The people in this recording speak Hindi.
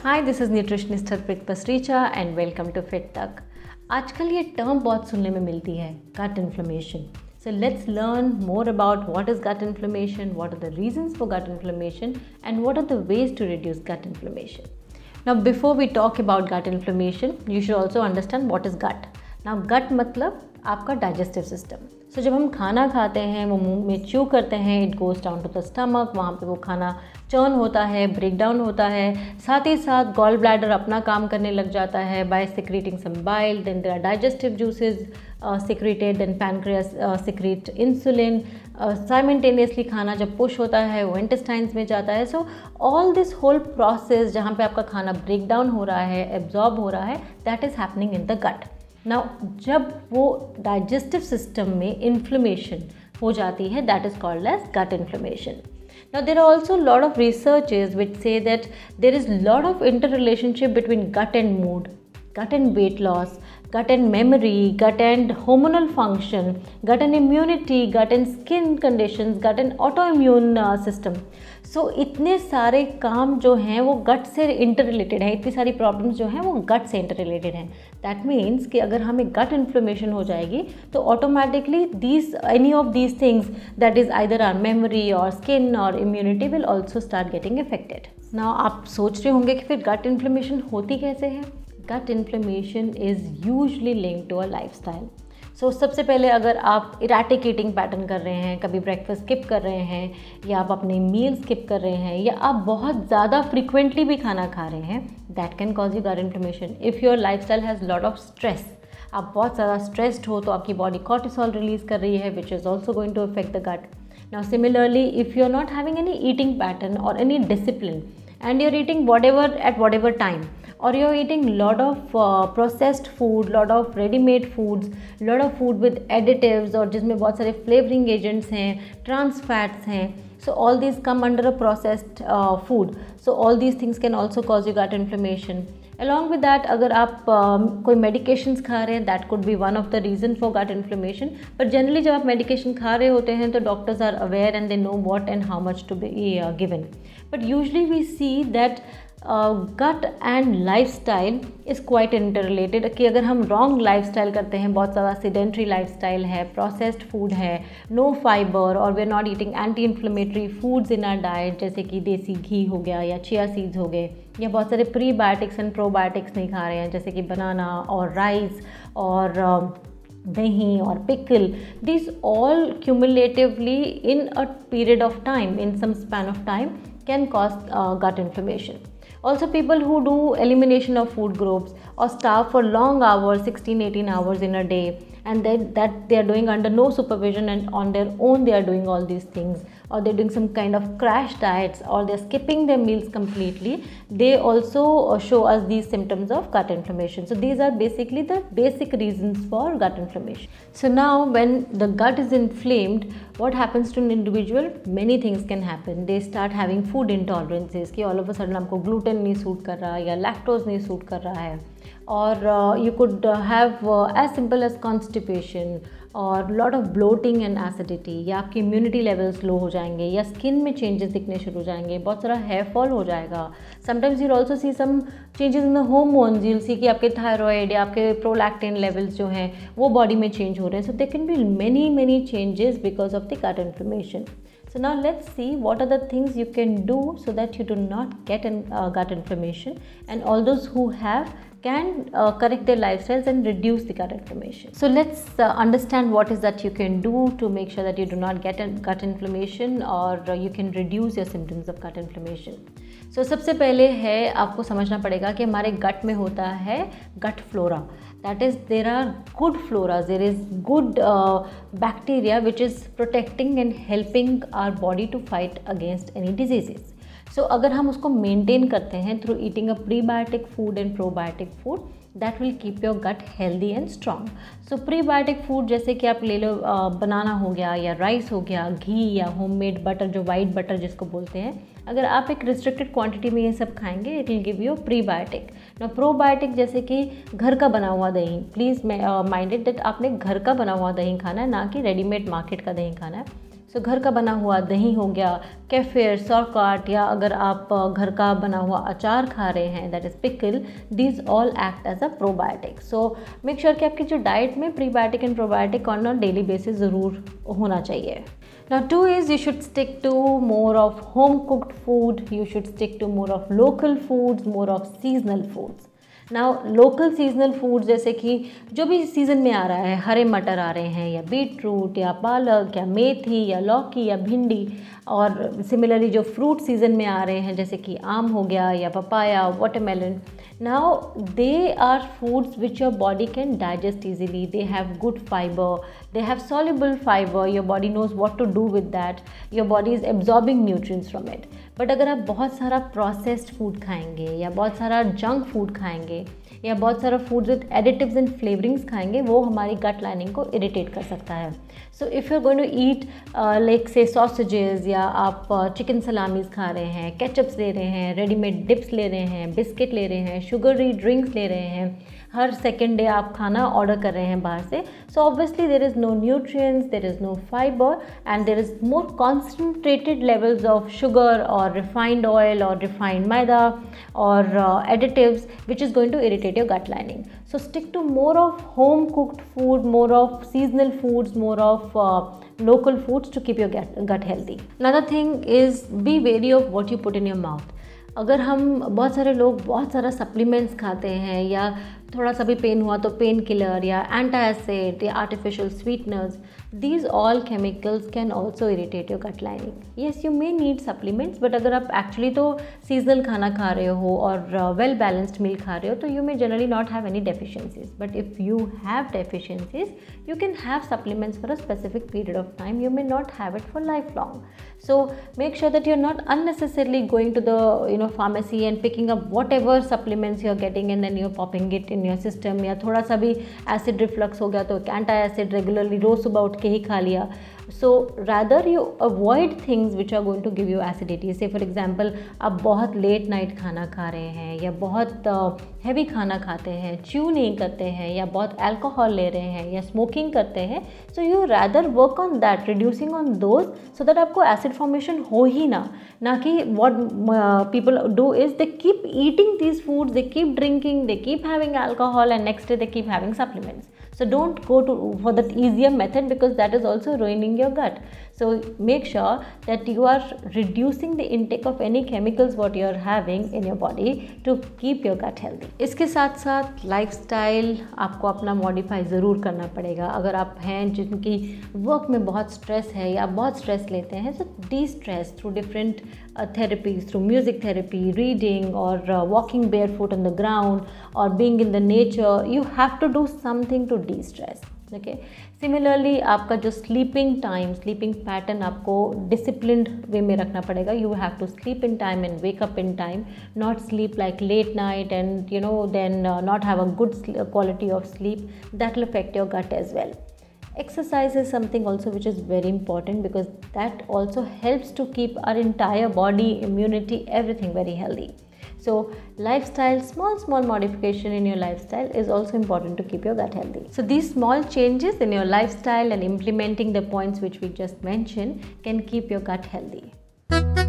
Hi, this is nutritionist Harpreet Pasricha and welcome to fit Tak. आजकल ये टर्म बहुत सुनने में मिलती है, gut inflammation. So let's learn more about what is gut inflammation, what are the reasons for gut inflammation and what are the ways to reduce gut inflammation. Now before we talk about gut inflammation, you should also understand what is gut. Now gut मतलब आपका डाइजेस्टिव सिस्टम। सो जब हम खाना खाते हैं, वो मुंह में च्यू करते हैं, it goes down to the stomach, वहाँ पे वो खाना चर्न होता है, ब्रेक डाउन होता है। साथ ही साथ गॉल ब्लैडर अपना काम करने लग जाता है by secreting some bile, then there are digestive juices secreted, then pancreas secrete insulin. Simultaneously खाना जब पुश होता है वो इंटेस्टाइन्स में जाता है। So all this whole process जहाँ पे आपका खाना ब्रेक डाउन हो रहा है, एब्जॉर्ब हो रहा है, that is happening in the gut. Now जब वो डाइजेस्टिव सिस्टम में इन्फ्लेमेशन हो जाती है, that is called as gut inflammation. Now there are also a lot of researches which say that there is a lot of interrelationship between gut and mood, gut and weight loss, gut and memory, gut and hormonal function, gut and immunity, gut and skin conditions, gut and autoimmune system. So इतने सारे काम जो हैं वो गट से इंटर रिलेटेड हैं, इतनी सारी प्रॉब्लम्स जो हैं वो गट से इंटर रिलेटेड हैं. दैट मीन्स कि अगर हमें गट इन्फ्लेमेशन हो जाएगी तो automatically any of these things that is either or memory और स्किन और immunity will also start getting affected. Now आप सोच रहे होंगे कि फिर गट इन्फ्लेमेशन होती कैसे है. Gut inflammation is usually linked to a lifestyle. So सबसे पहले अगर आप इराटिक ईटिंग पैटर्न कर रहे हैं, कभी ब्रेकफास्ट स्किप कर रहे हैं, या आप अपने मील स्किप कर रहे हैं, या आप बहुत ज़्यादा फ्रिक्वेंटली भी खाना खा रहे हैं, that can cause you gut inflammation. If your lifestyle has lot of stress, आप बहुत ज़्यादा स्ट्रेस्ड हो तो आपकी बॉडी कॉर्टिसोल रिलीज़ कर रही है, which is also going to affect the gut. Now similarly, if you are not having any eating pattern और any discipline and you're eating whatever at whatever time, or you're eating lot of processed food, lot of ready-made foods, lot of food with additives और जिसमें बहुत सारे flavoring agents हैं, trans fats हैं, so all these come under a processed food. So all these things can also cause you gut inflammation. Along with that, अगर आप कोई medications खा रहे हैं, that could be one of the reason for gut inflammation. But generally जब आप medication खा रहे होते हैं तो doctors are aware and they know what and how much to be given. But usually we see that gut and lifestyle is quite interrelated. कि अगर हम wrong lifestyle करते हैं, बहुत ज़्यादा sedentary lifestyle है, processed food है, no fiber, और we're not eating anti-inflammatory foods in our diet, जैसे कि देसी घी हो गया या chia seeds हो गए, या बहुत सारे प्रीबायोटिक्स एंड प्रोबायोटिक्स नहीं खा रहे हैं, जैसे कि बनाना और राइस और दही और pickle. This all cumulatively in a period of time, in some span of time, can cause gut inflammation. Also, people who do elimination of food groups or starve for long hours, 16-18 hours in a day, and that they are doing under no supervision and on their own they are doing all these things, or they're doing some kind of crash diets, or they're skipping their meals completely, they also show us these symptoms of gut inflammation. So these are basically the basic reasons for gut inflammation. So now when the gut is inflamed, what happens to an individual? Many things can happen. They start having food intolerances कि all of a sudden आपको gluten नहीं सूट कर रहा या lactose नहीं सूट कर रहा है, और you could have as simple as constipation और lot of bloating and acidity, या आपकी immunity levels low हो जाएंगे, या skin में changes दिखने शुरू हो जाएंगे, बहुत सारा hair fall हो जाएगा. Sometimes you'll also see some changes in the hormones. You'll see कि आपके thyroid या आपके prolactin levels जो हैं वो body में change हो रहे हैं. So there can be many changes because of the gut inflammation. So now let's see what are the things you can do so that you do not get gut inflammation, and all those who have can correct their lifestyles and reduce the gut inflammation. So let's understand what is that you can do to make sure that you do not get gut inflammation, or you can reduce your symptoms of gut inflammation. So सबसे पहले है आपको समझना पड़ेगा कि हमारे गट में होता है gut flora. That is, there are good floras, there is good bacteria which is protecting and helping our body to fight against any diseases. So अगर हम उसको maintain करते हैं through eating a prebiotic food and probiotic food, that will keep your gut healthy and strong. So prebiotic food जैसे कि आप ले लो बनाना हो गया, या राइस हो गया, घी या होममेड बटर, जो वाइट बटर जिसको बोलते हैं, अगर आप एक रिस्ट्रिक्टेड क्वांटिटी में ये सब खाएंगे, it will give you prebiotic. ना प्रोबायोटिक जैसे कि घर का बना हुआ दही, प्लीज़ माइंडेड दैट आपने घर का बना हुआ दही खाना है, ना कि रेडीमेड मार्केट का दही खाना है. सो घर का बना हुआ दही हो गया, केफिर, सौरकाट, या अगर आप घर का बना हुआ अचार खा रहे हैं, that is pickle, these all act as a probiotic. So make sure कि आपकी जो डाइट में prebiotic and probiotic on a daily basis ज़रूर होना चाहिए. Now 2 is you should stick to more of home cooked food, you should stick to more of local foods, more of seasonal foods. Now local seasonal foods जैसे कि जो भी सीज़न में आ रहा है, हरे मटर आ रहे हैं या बीट रूट या पालक या मेथी या लौकी या भिंडी, और सिमिलरली जो फ्रूट सीज़न में आ रहे हैं जैसे कि आम हो गया या papaya, watermelon. Now they are foods which your body can digest easily. They have good fiber, they have soluble fiber, your body knows what to do with that, your body is absorbing nutrients from it. But अगर आप बहुत सारा प्रोसेस्ड फूड खाएंगे या बहुत सारा जंक फूड खाएंगे या बहुत सारा food with additives and flavourings खाएंगे, वो हमारी गट लाइनिंग को इरिटेट कर सकता है. So if you are going to eat like say sausages, या आप चिकन सलामीज खा रहे हैं, केचप्स ले रहे हैं, रेडीमेड डिप्स ले रहे हैं, बिस्किट ले रहे हैं, शुगरी ड्रिंक्स ले रहे हैं, हर सेकेंड डे आप खाना ऑर्डर कर रहे हैं बाहर से, so obviously there is no nutrients, there is no fibre, and there is more concentrated levels of sugar और रिफाइंड ऑयल और रिफाइंड मैदा और additives which is going to irritate your gut lining. So stick to more of home cooked food, more of seasonal foods, more of local foods to keep your gut healthy. Another thing is be wary of what you put in your mouth. अगर हम बहुत सारे लोग बहुत सारा सप्लीमेंट्स खाते हैं या थोड़ा सा भी पेन हुआ तो पेन किलर या एंटासिड या artificial sweeteners, these all chemicals can also irritate your gut lining. Yes, you may need supplements, but अगर आप एक्चुअली तो सीजनल खाना खा रहे हो और वेल बैलेंस्ड मील खा रहे हो तो you may generally not have any deficiencies. But if you have deficiencies, you can have supplements for a specific period of time. You may not have it for lifelong. So make sure that you're not unnecessarily going to the pharmacy and picking up whatever supplements you're getting and then you're popping it in your system. या थोड़ा सा भी एसिड रिफ्लक्स हो गया तो एंटी एसिड रेगुलरली रोज सुबह उठ के ही खा लिया. So rather you avoid things which are going to give you acidity. Say for example, आप बहुत लेट नाइट खाना खा रहे हैं या बहुत हैवी खाना खाते हैं, च्यू नहीं करते हैं या बहुत अल्कोहल ले रहे हैं या स्मोकिंग करते हैं. So you rather work on that, reducing on those, so that आपको एसिड फॉर्मेशन हो ही ना कि what people do is they keep eating these foods, they keep drinking, they keep having alcohol, and next day they keep having supplements. So don't go for that easier method because that is also ruining your gut. So make sure that you are reducing the intake of any chemicals what you are having in your body to keep your gut healthy. इसके साथ साथ लाइफस्टाइल आपको अपना मॉडिफाई ज़रूर करना पड़ेगा. अगर आप हैं जिनकी वर्क में बहुत स्ट्रेस है या बहुत स्ट्रेस लेते हैं, so de-stress through different therapies, through music therapy, reading, or walking barefoot on the ground, or being in the nature. You have to do something to de-stress. Okay. Similarly, आपका जो स्लीपिंग पैटर्न आपको डिसिप्लिन्ड वे में रखना पड़ेगा. You have to sleep in time and wake up in time, not sleep like late night and then not have a good quality of sleep. That will affect your gut as well. Exercise is something also which is very important because that also helps to keep our entire body, immunity, everything very healthy. So lifestyle, small modification in your lifestyle is also important to keep your gut healthy. So these small changes in your lifestyle and implementing the points which we just mentioned can keep your gut healthy.